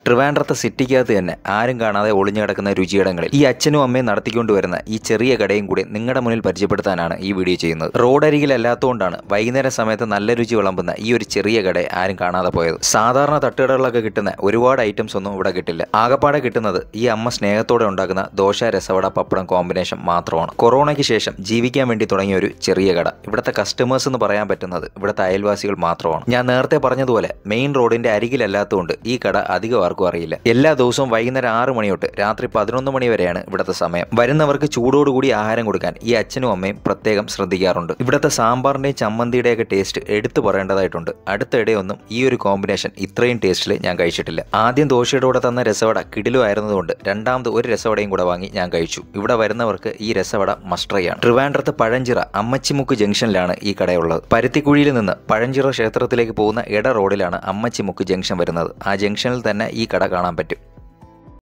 ട്രിവാൻഡ്രത്തെ സിറ്റിക്കകത്ത് തന്നെ ആരും കാണാതെ ഒളിഞ്ഞു കിടക്കുന്ന രുചിയിടങ്ങളിൽ ഈ അച്ഛനും അമ്മയും നടത്തിക്കൊണ്ടുവരുന്ന ഈ ചെറിയ കടയും കൂടി നിങ്ങളുടെ മുന്നിൽ പരിചയപ്പെടുത്താനാണ് ഈ വീഡിയോ ചെയ്യുന്നത്. റോഡരികിലല്ലാത്തതുകൊണ്ടാണ് വൈകുന്നേര സമയത്ത് നല്ല രുചി വിളമ്പുന്ന ഈ ഒരു ചെറിയ കട ആരും കാണാതെ പോയത്. സാധാരണ തട്ടുകടകളിലൊക്കെ കിട്ടുന്ന ഒരുപാട് ഐറ്റംസ് ഒന്നും ഇവിടെ കിട്ടില്ല. ആകപ്പാടെ കിട്ടുന്നത് ഈ അമ്മ സ്നേഹത്തോടെ ഉണ്ടാക്കുന്ന ദോശ, രസവട, പപ്പടം കോമ്പിനേഷൻ മാത്രമാണ്. കൊറോണയ്ക്ക് ശേഷം ജീവിക്കാൻ വേണ്ടി തുടങ്ങിയ ഒരു ചെറിയ കട. ഇവിടുത്തെ കസ്റ്റമേഴ്സ് എന്ന് പറയാൻ പറ്റുന്നത് ഇവിടുത്തെ അയൽവാസികൾ മാത്രമാണ്. ഞാൻ നേരത്തെ പറഞ്ഞതുപോലെ മെയിൻ റോഡിന്റെ അരികിലല്ലാത്തതുകൊണ്ട് ഈ കട അധികം ആർക്കും അറിയില്ല. എല്ലാ ദിവസവും വൈകുന്നേരം 6 മണി തൊട്ട് രാത്രി 11 മണി വരെയാണ് ഇവിടുത്തെ സമയം. വരുന്നവർക്ക് ചൂടോടുകൂടി ആഹാരം കൊടുക്കാൻ ഈ അച്ഛനും അമ്മയും പ്രത്യേകം ശ്രദ്ധിക്കാറുണ്ട്. ഇവിടുത്തെ സാമ്പാറിന്റെയും ചമ്മന്തിയുടെയൊക്കെ ടേസ്റ്റ് എടുത്തു പറയേണ്ടതായിട്ടുണ്ട്. അടുത്തിടെയൊന്നും ഈ ഒരു കോമ്പിനേഷൻ ഇത്രയും ടേസ്റ്റിൽ ഞാൻ കഴിച്ചിട്ടില്ല. ആദ്യം ദോശയുടെ കൂടെ തന്ന രസവട കിടിലോ ആയിരുന്നതുകൊണ്ട് രണ്ടാമത് ഒരു രസവടയും കൂടെ വാങ്ങി ഞാൻ കഴിച്ചു. ഇവിടെ വരുന്നവർക്ക് ഈ രസവട മസ്റ്റ് ട്രൈ ആണ്. ട്രിവാൻഡ്രത്ത് പഴഞ്ചിറ അമ്മച്ചിമുക്ക് ജംഗ്ഷനിലാണ് ഈ കടയുള്ളത്. പരുത്തിക്കുഴിയിൽ നിന്ന് പഴഞ്ചിറ ക്ഷേത്രത്തിലേക്ക് പോകുന്ന ഇട റോഡിലാണ് അമ്മച്ചിമുക്ക് ജംഗ്ഷൻ വരുന്നത്. ആ ജംഗ്ഷനിൽ തന്നെ ഈ കട കാണാൻ പറ്റും.